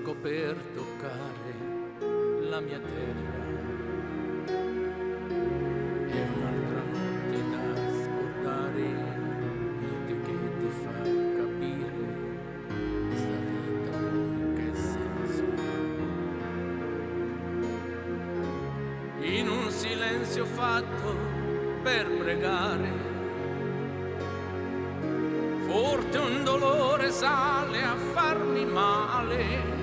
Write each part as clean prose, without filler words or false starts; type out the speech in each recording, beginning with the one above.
fresco per toccare la mia terra. È un'altra notte da scordare, notte che ti fa capire questa vita poi che senso ha. In un silenzio fatto per pregare, forte un dolore sale a farmi male,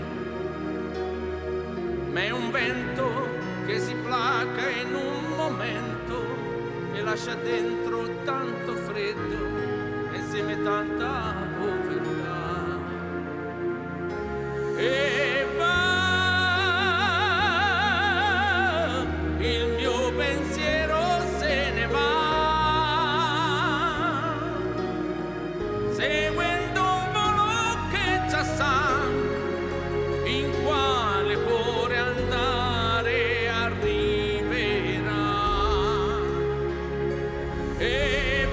ma è un vento che si placa in un momento e lascia dentro tanto freddo e insieme tanta povertà. E va, il mio pensiero se ne va, seguendo un volo che già sa in quale cuore andare arriverà. E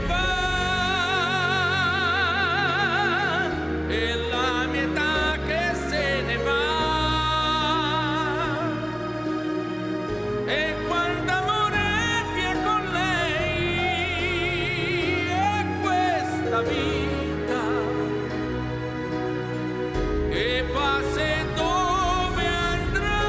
va, è la mia età che se ne va, e quando amore via con lei è questa vita che passa e dove andrà.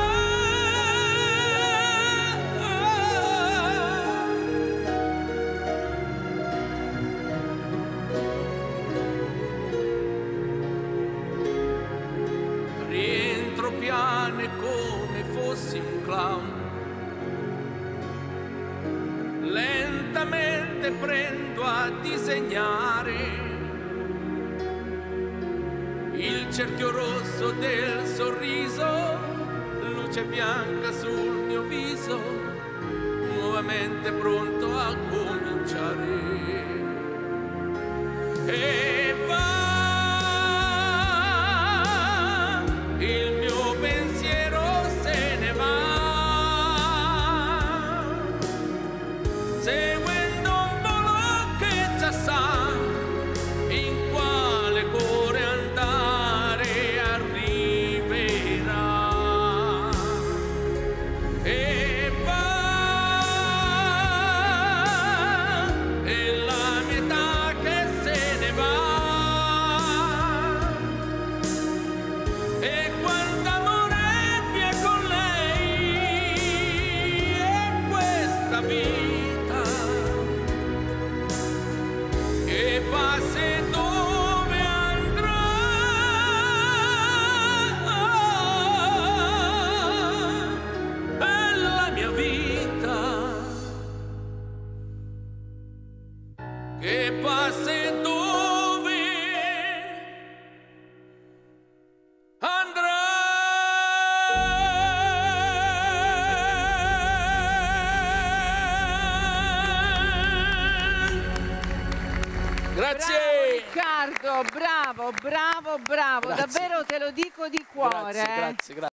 Rientro piano come fossi un clown, lentamente prendo a disegnare il cerchio rosso del sorriso, luce bianca sul mio viso, nuovamente pronto a cominciare. E va, il mio pensiero se ne va, seguendo un volo che già sa in quale cuore andare arriverà. E va, è la mia età che se ne va, e quando amore via con lei è questa vita che passa e dove andrà. È la mia vita che passa e dove andrà. Grazie. Bravo Riccardo, bravo, bravo, bravo, Grazie. davvero te lo dico di cuore. Grazie, grazie, grazie.